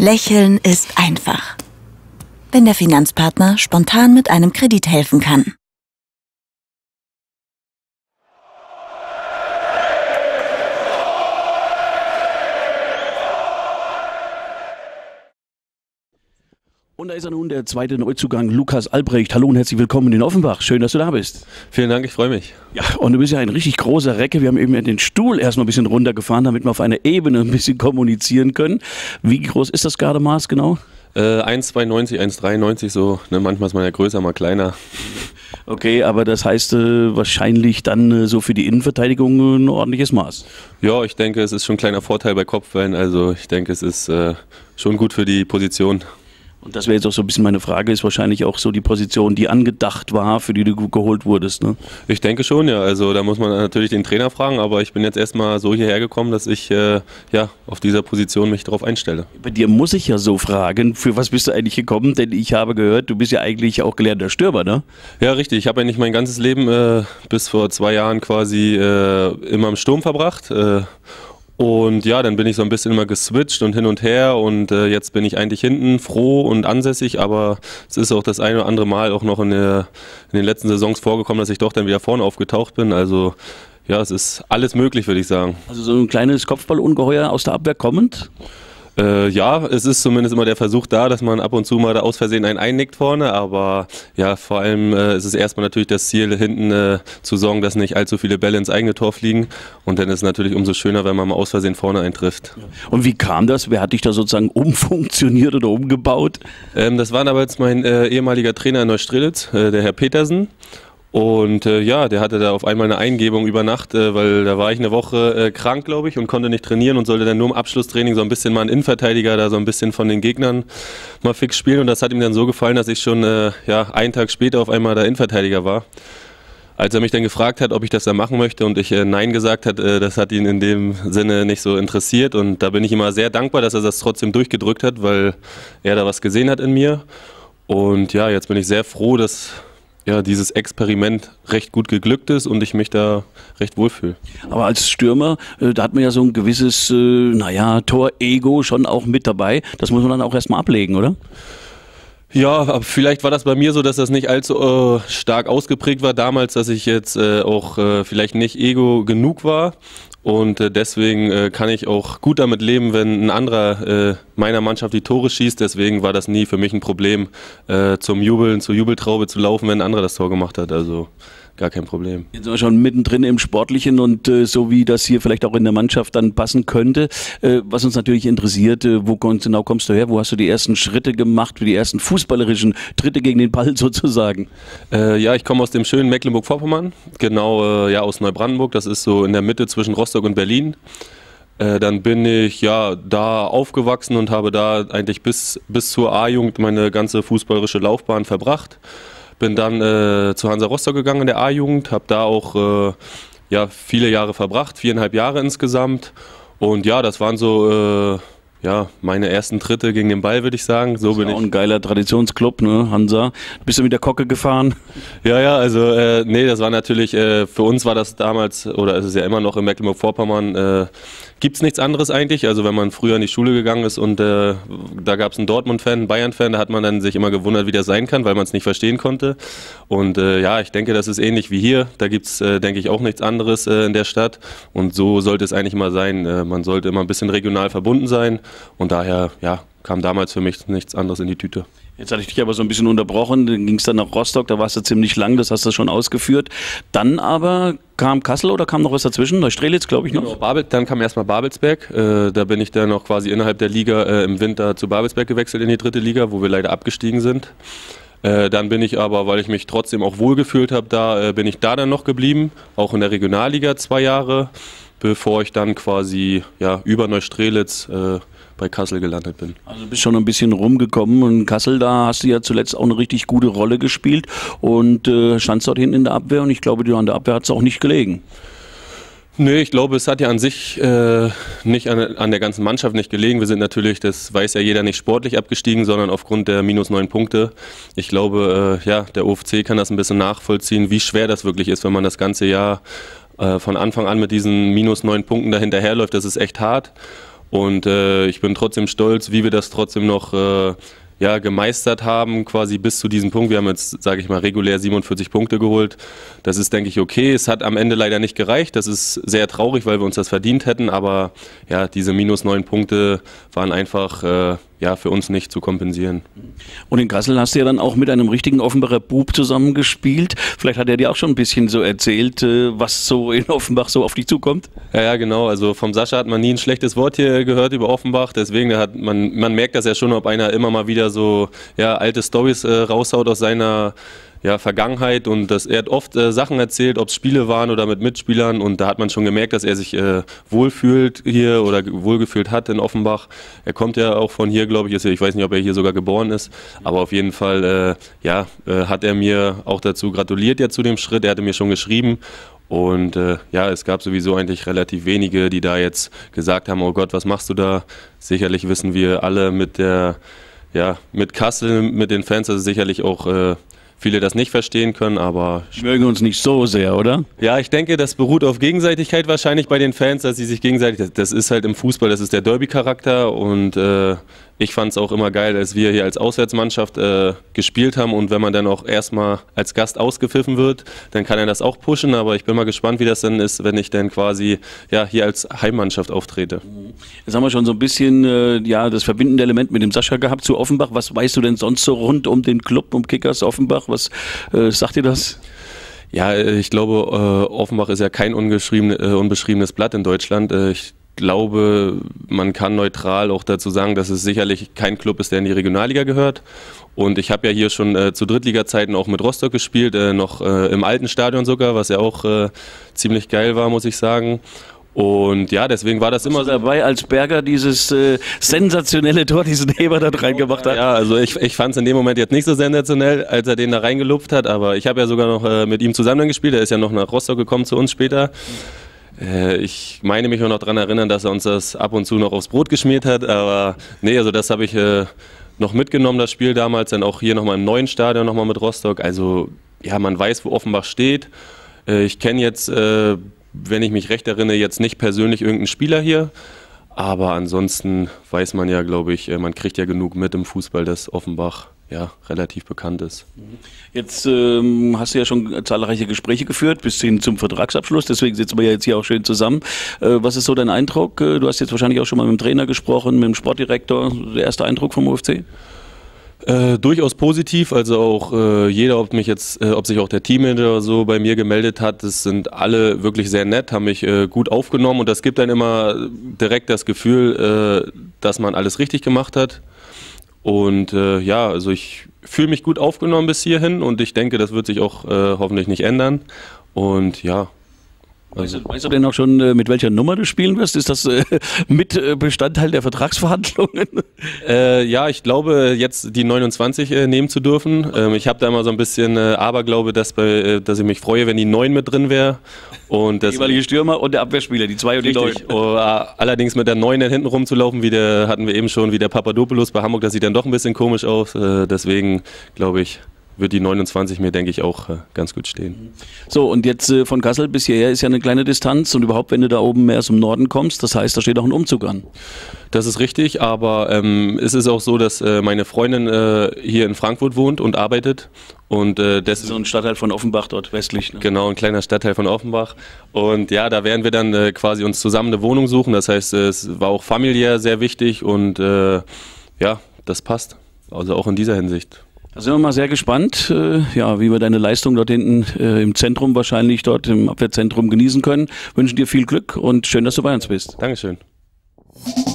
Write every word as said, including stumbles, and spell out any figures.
Lächeln ist einfach, wenn der Finanzpartner spontan mit einem Kredit helfen kann. Und da ist er nun, der zweite Neuzugang, Lukas Albrecht. Hallo und herzlich willkommen in Offenbach. Schön, dass du da bist. Vielen Dank, ich freue mich. Ja, und du bist ja ein richtig großer Recke. Wir haben eben den Stuhl erstmal ein bisschen runtergefahren, damit wir auf einer Ebene ein bisschen kommunizieren können. Wie groß ist das Gardemaß genau? Äh, eins Komma zweiundneunzig, eins Komma dreiundneunzig so. Ne, manchmal ist man ja größer, mal kleiner. Okay, aber das heißt äh, wahrscheinlich dann äh, so für die Innenverteidigung äh, ein ordentliches Maß. Ja, ich denke, es ist schon ein kleiner Vorteil bei Kopfbällen. Also ich denke, es ist äh, schon gut für die Position. Und das wäre jetzt auch so ein bisschen meine Frage, ist wahrscheinlich auch so die Position, die angedacht war, für die du geholt wurdest, ne? Ich denke schon, ja. Also da muss man natürlich den Trainer fragen, aber ich bin jetzt erstmal so hierher gekommen, dass ich äh, ja, auf dieser Position mich darauf einstelle. Bei dir muss ich ja so fragen, für was bist du eigentlich gekommen? Denn ich habe gehört, du bist ja eigentlich auch gelernter Stürmer, ne? Ja, richtig. Ich habe eigentlich mein ganzes Leben äh, bis vor zwei Jahren quasi äh, immer im Sturm verbracht. Äh, Und ja, dann bin ich so ein bisschen immer geswitcht und hin und her und äh, jetzt bin ich eigentlich hinten froh und ansässig, aber es ist auch das eine oder andere Mal auch noch in, der, in den letzten Saisons vorgekommen, dass ich doch dann wieder vorne aufgetaucht bin. Also ja, es ist alles möglich, würde ich sagen. Also so ein kleines Kopfballungeheuer aus der Abwehr kommend? Äh, ja, es ist zumindest immer der Versuch da, dass man ab und zu mal da aus Versehen einen einnickt vorne, aber ja, vor allem äh, ist es erstmal natürlich das Ziel, hinten äh, zu sorgen, dass nicht allzu viele Bälle ins eigene Tor fliegen und dann ist es natürlich umso schöner, wenn man mal aus Versehen vorne eintrifft. Und wie kam das? Wer hat dich da sozusagen umfunktioniert oder umgebaut? Ähm, das war damals mein äh, ehemaliger Trainer in Neustrelitz, äh, der Herr Petersen. Und äh, ja, der hatte da auf einmal eine Eingebung über Nacht, äh, weil da war ich eine Woche äh, krank, glaube ich, und konnte nicht trainieren und sollte dann nur im Abschlusstraining so ein bisschen mal einen Innenverteidiger da so ein bisschen von den Gegnern mal fix spielen. Und das hat ihm dann so gefallen, dass ich schon äh, ja, einen Tag später auf einmal der Innenverteidiger war. Als er mich dann gefragt hat, ob ich das da machen möchte und ich äh, Nein gesagt hat, äh, das hat ihn in dem Sinne nicht so interessiert. Und da bin ich immer sehr dankbar, dass er das trotzdem durchgedrückt hat, weil er da was gesehen hat in mir. Und ja, jetzt bin ich sehr froh, dass ja, dieses Experiment recht gut geglückt ist und ich mich da recht wohlfühle. Aber als Stürmer, äh, da hat man ja so ein gewisses, äh, naja, Tor-Ego schon auch mit dabei. Das muss man dann auch erstmal ablegen, oder? Ja, aber vielleicht war das bei mir so, dass das nicht allzu äh, stark ausgeprägt war damals, dass ich jetzt äh, auch äh, vielleicht nicht Ego genug war. Und äh, deswegen äh, kann ich auch gut damit leben, wenn ein anderer äh, meiner Mannschaft die Tore schießt. Deswegen war das nie für mich ein Problem, äh, zum Jubeln, zur Jubeltraube zu laufen, wenn ein anderer das Tor gemacht hat. Also gar kein Problem. Jetzt sind wir schon mittendrin im Sportlichen und äh, so wie das hier vielleicht auch in der Mannschaft dann passen könnte. Äh, was uns natürlich interessiert, äh, wo kommst, genau kommst du her? Wo hast du die ersten Schritte gemacht, für die ersten fußballerischen Tritte gegen den Ball sozusagen? Äh, ja, ich komme aus dem schönen Mecklenburg-Vorpommern, genau äh, ja, aus Neubrandenburg. Das ist so in der Mitte zwischen Rostock und Berlin. Äh, dann bin ich ja da aufgewachsen und habe da eigentlich bis, bis zur A-Jugend meine ganze fußballerische Laufbahn verbracht. Bin dann äh, zu Hansa Rostock gegangen in der A-Jugend, habe da auch äh, ja, viele Jahre verbracht, viereinhalb Jahre insgesamt. Und ja, das waren so äh, ja, meine ersten Tritte gegen den Ball, würde ich sagen. So das ist bin ja auch ich. Ein geiler Traditionsclub, ne, Hansa. Bist du mit der Kocke gefahren? Ja, ja, also äh, nee, das war natürlich, äh, für uns war das damals, oder ist es ja immer noch in Mecklenburg-Vorpommern, äh, gibt es nichts anderes eigentlich. Also wenn man früher in die Schule gegangen ist und äh, da gab es einen Dortmund-Fan, einen Bayern-Fan, da hat man dann sich immer gewundert, wie das sein kann, weil man es nicht verstehen konnte. Und äh, ja, ich denke, das ist ähnlich wie hier. Da gibt es, äh, denke ich, auch nichts anderes äh, in der Stadt. Und so sollte es eigentlich immer sein. Äh, man sollte immer ein bisschen regional verbunden sein. Und daher, ja, kam damals für mich nichts anderes in die Tüte. Jetzt hatte ich dich aber so ein bisschen unterbrochen, dann ging es dann nach Rostock, da warst du ziemlich lang, das hast du schon ausgeführt. Dann aber kam Kassel oder kam noch was dazwischen? Neustrelitz, glaube ich noch? Genau, Babel, dann kam erstmal Babelsberg, äh, da bin ich dann noch quasi innerhalb der Liga äh, im Winter zu Babelsberg gewechselt in die dritte Liga, wo wir leider abgestiegen sind. Äh, dann bin ich aber, weil ich mich trotzdem auch wohlgefühlt habe, da äh, bin ich da dann noch geblieben, auch in der Regionalliga zwei Jahre, bevor ich dann quasi ja, über Neustrelitz äh, bei Kassel gelandet bin. Also du bist schon ein bisschen rumgekommen und in Kassel, da hast du ja zuletzt auch eine richtig gute Rolle gespielt und äh, standst dort hinten in der Abwehr und ich glaube, dir an der Abwehr hat es auch nicht gelegen. Nee, ich glaube, es hat ja an sich äh, nicht an, an der ganzen Mannschaft nicht gelegen. Wir sind natürlich, das weiß ja jeder, nicht sportlich abgestiegen, sondern aufgrund der minus neun Punkte. Ich glaube, äh, ja, der O F C kann das ein bisschen nachvollziehen, wie schwer das wirklich ist, wenn man das ganze Jahr äh, von Anfang an mit diesen minus neun Punkten dahinterherläuft. Das ist echt hart. Und äh, ich bin trotzdem stolz, wie wir das trotzdem noch äh, ja, gemeistert haben, quasi bis zu diesem Punkt. Wir haben jetzt, sage ich mal, regulär siebenundvierzig Punkte geholt. Das ist, denke ich, okay. Es hat am Ende leider nicht gereicht. Das ist sehr traurig, weil wir uns das verdient hätten. Aber ja, diese minus neun Punkte waren einfach äh, ja, für uns nicht zu kompensieren. Und in Kassel hast du ja dann auch mit einem richtigen Offenbacher Bub zusammengespielt. Vielleicht hat er dir auch schon ein bisschen so erzählt, was so in Offenbach so auf dich zukommt. Ja, ja, genau. Also vom Sascha hat man nie ein schlechtes Wort hier gehört über Offenbach. Deswegen hat man, man merkt das ja schon, ob einer immer mal wieder so ja, alte Storys äh, raushaut aus seiner ja, Vergangenheit, und das, er hat oft äh, Sachen erzählt, ob es Spiele waren oder mit Mitspielern, und da hat man schon gemerkt, dass er sich äh, wohlfühlt hier oder wohlgefühlt hat in Offenbach. Er kommt ja auch von hier, glaube ich, ist, ich weiß nicht, ob er hier sogar geboren ist, aber auf jeden Fall äh, ja, äh, hat er mir auch dazu gratuliert ja zu dem Schritt. Er hatte mir schon geschrieben. Und äh, ja, es gab sowieso eigentlich relativ wenige, die da jetzt gesagt haben, oh Gott, was machst du da? Sicherlich wissen wir alle mit der, ja, mit Kassel, mit den Fans, dass es sicherlich auch äh, viele das nicht verstehen können, aber... Die mögen uns nicht so sehr, oder? Ja, ich denke, das beruht auf Gegenseitigkeit wahrscheinlich bei den Fans, dass sie sich gegenseitig... Das, das ist halt im Fußball, das ist der Derby-Charakter, und äh, ich fand es auch immer geil, als wir hier als Auswärtsmannschaft äh, gespielt haben, und wenn man dann auch erstmal als Gast ausgepfiffen wird, dann kann er das auch pushen, aber ich bin mal gespannt, wie das dann ist, wenn ich dann quasi ja, hier als Heimmannschaft auftrete. Jetzt haben wir schon so ein bisschen äh, ja, das verbindende Element mit dem Sascha gehabt zu Offenbach. Was weißt du denn sonst so rund um den Club, um Kickers Offenbach? Was äh, sagt dir das? Ja, ich glaube, äh, Offenbach ist ja kein ungeschrieben, äh, unbeschriebenes Blatt in Deutschland. Äh, ich glaube, man kann neutral auch dazu sagen, dass es sicherlich kein Club ist, der in die Regionalliga gehört. Und ich habe ja hier schon äh, zu Drittliga-Zeiten auch mit Rostock gespielt, äh, noch äh, im alten Stadion sogar, was ja auch äh, ziemlich geil war, muss ich sagen. Und ja, deswegen war das immer so dabei, als Berger dieses äh, sensationelle Tor, diesen Heber da reingemacht hat. Ja, also ich, ich fand es in dem Moment jetzt nicht so sensationell, als er den da reingelupft hat, aber ich habe ja sogar noch äh, mit ihm zusammen gespielt. Er ist ja noch nach Rostock gekommen zu uns später. Äh, ich meine mich auch noch daran erinnern, dass er uns das ab und zu noch aufs Brot geschmiert hat, aber nee, also das habe ich äh, noch mitgenommen, das Spiel damals, dann auch hier nochmal im neuen Stadion nochmal mit Rostock. Also ja, man weiß, wo Offenbach steht. Äh, ich kenne jetzt... Äh, wenn ich mich recht erinnere, jetzt nicht persönlich irgendeinen Spieler hier, aber ansonsten weiß man ja, glaube ich, man kriegt ja genug mit im Fußball, dass Offenbach ja relativ bekannt ist. Jetzt ähm, hast du ja schon zahlreiche Gespräche geführt, bis hin zum Vertragsabschluss, deswegen sitzen wir ja jetzt hier auch schön zusammen. Äh, was ist so dein Eindruck? Du hast jetzt wahrscheinlich auch schon mal mit dem Trainer gesprochen, mit dem Sportdirektor. Der erste Eindruck vom U F C? Äh, durchaus positiv, also auch äh, jeder, ob mich jetzt, äh, ob sich auch der Teammanager so bei mir gemeldet hat, das sind alle wirklich sehr nett, haben mich äh, gut aufgenommen, und das gibt dann immer direkt das Gefühl, äh, dass man alles richtig gemacht hat. Und äh, ja, also ich fühle mich gut aufgenommen bis hierhin, und ich denke, das wird sich auch äh, hoffentlich nicht ändern. Und ja. Weißt du, weißt du denn auch schon, mit welcher Nummer du spielen wirst? Ist das äh, mit Bestandteil der Vertragsverhandlungen? Äh, ja, ich glaube, jetzt die neunundzwanzig äh, nehmen zu dürfen. Ähm, ich habe da immer so ein bisschen äh, Aberglaube, dass, bei, äh, dass ich mich freue, wenn die neun mit drin wäre. Der jeweilige Stürmer und der Abwehrspieler, die zwei und die neun. Oh, allerdings mit der neun hinten rumzulaufen, wie der hatten wir eben schon, wie der Papadopoulos bei Hamburg, das sieht dann doch ein bisschen komisch aus. Äh, deswegen glaube ich, wird die neunundzwanzig mir, denke ich, auch äh, ganz gut stehen. So, und jetzt äh, von Kassel bis hierher ist ja eine kleine Distanz, und überhaupt, wenn du da oben mehr aus dem Norden kommst, das heißt, da steht auch ein Umzug an. Das ist richtig, aber ähm, es ist auch so, dass äh, meine Freundin äh, hier in Frankfurt wohnt und arbeitet. Und, äh, das ist so ein Stadtteil von Offenbach dort westlich. Ne? Genau, ein kleiner Stadtteil von Offenbach. Und ja, da werden wir dann äh, quasi uns zusammen eine Wohnung suchen. Das heißt, äh, es war auch familiär sehr wichtig, und äh, ja, das passt. Also auch in dieser Hinsicht. Da sind wir mal sehr gespannt, äh, ja, wie wir deine Leistung dort hinten äh, im Zentrum, wahrscheinlich dort im Abwehrzentrum, genießen können. Wünschen dir viel Glück und schön, dass du bei uns bist. Dankeschön.